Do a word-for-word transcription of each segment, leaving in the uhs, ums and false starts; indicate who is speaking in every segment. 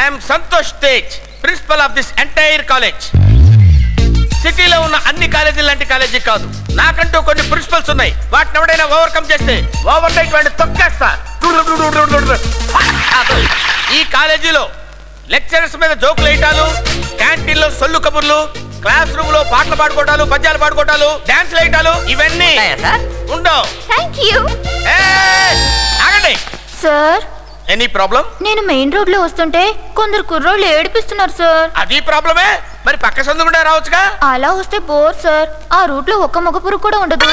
Speaker 1: I'm Santosh Tej, principal of this entire college. సిటీలో ఉన్న అన్ని కాలేజీలు లాంటి కాలేజీ కాదు, నాకంటూ కొన్ని ప్రిన్సిపల్స్ ఉన్నాయి. వాటిని ఎవడైనా ఓవర్కమ్ చేస్తే ఓవర్ నైట్ వాడిని తొక్కేస్తా. ఈ కాలేజీలో లెక్చరర్స్ మీద జోకులు వేయటాలు, క్యాంటీన్ లో సొల్లు కబుర్లు, క్లాస్ రూమ్ లో పాటలు పాడుకోవటాలు, పద్యాలు పాడుకోవటాలు, డాన్స్ వేయటాలు ఇవన్నీ ఉండవు. ఆగండి
Speaker 2: సార్.
Speaker 1: Any problem?
Speaker 2: నేను మెయిన్ రోడ్ లో వస్తుంటే కొందరు కుర్రోళ్ళు ఏడిపిస్తున్నారు సార్.
Speaker 1: అది ప్రాబ్లమే. మరి పక్క సందు కూడా రావచ్చుగా.
Speaker 2: అలా వస్తే బోర్ సార్. ఆ రూట్ లో ఒక్క మగ పురుగు కూడా ఉండదు.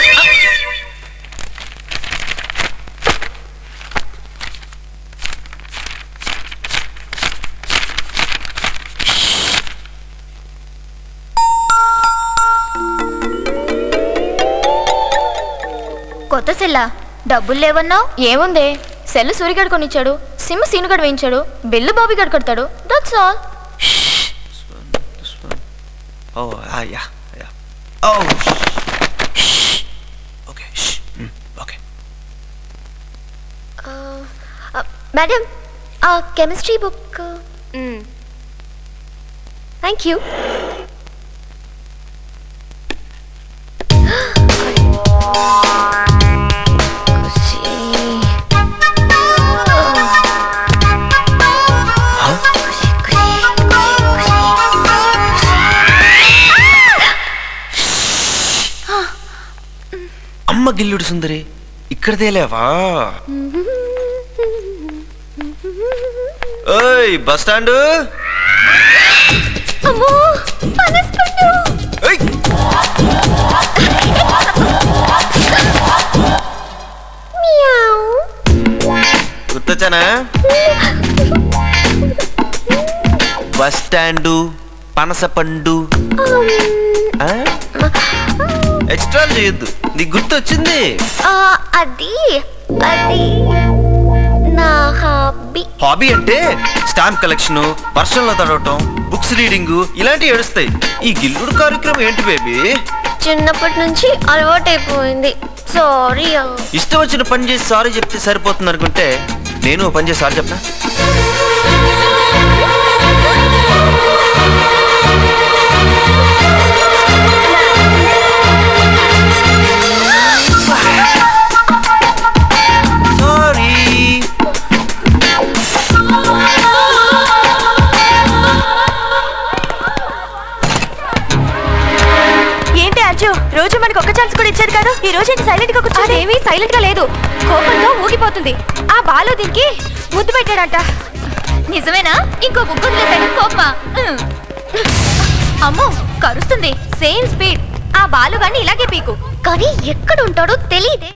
Speaker 2: కొత్త సెల్లా? డబ్బులు లేవన్నావు. ఏముంది, సెల్ సూరిగడు కొనిచ్చాడు, సిమ్ సీనుగడు వేయించాడు, బిల్లు బాబీ గడు కడతాడు. That's all.
Speaker 3: Oh, ah, yeah, yeah. Oh, shh. Okay, shh. Mm, okay.
Speaker 2: Uh, uh, madam, our chemistry book. Uh, mm. Thank you.
Speaker 3: అమ్మ గిల్లుడు సుందరి, ఇక్కడదేలేవా? ఓయ్ బస్ స్టాండ్. గుర్తొచ్చానా? బస్ స్టాండు, పనస పండు. ఎక్స్ట్రా చేయొద్దు, నీకు గుర్తొచ్చింది.
Speaker 2: అది అది నా హాబీ.
Speaker 3: హాబీ అంటే స్టాంప్ కలెక్షన్, వర్షంలో తడవటం, బుక్స్ రీడింగ్ ఇలాంటివి ఏడుస్తాయి. ఈ గిల్లుడు కార్యక్రమం ఏంటి బేబీ?
Speaker 2: చిన్నప్పటి నుంచి అలవాటైపోయింది. సారీ.
Speaker 3: ఇష్టం వచ్చిన పని చేసి సారీ చెప్తే సరిపోతుంది అనుకుంటే నేను పని చేసి సారీ చెప్పనా?
Speaker 2: రోజు మనకు ఒక ఛాన్స్ కూడా ఇచ్చారు కదా, ఈ రోజు ఏంటి సైలెంట్ గా కూర్చోండి. ఏమీ సైలెంట్ గా లేదు, కోపంతో ఊగిపోతుంది. ఆ బాలు దీనికి ముద్దు పెట్టాడంట. నిజమేనా? ఇంకో బుక్ వదిలేసాడు కోపమా? అమ్మో కరుస్తుంది. Same speed. ఆ బాలు గాని ఇలాగే పీకు. కానీ ఎక్కడ ఉంటాడో తెలియదే.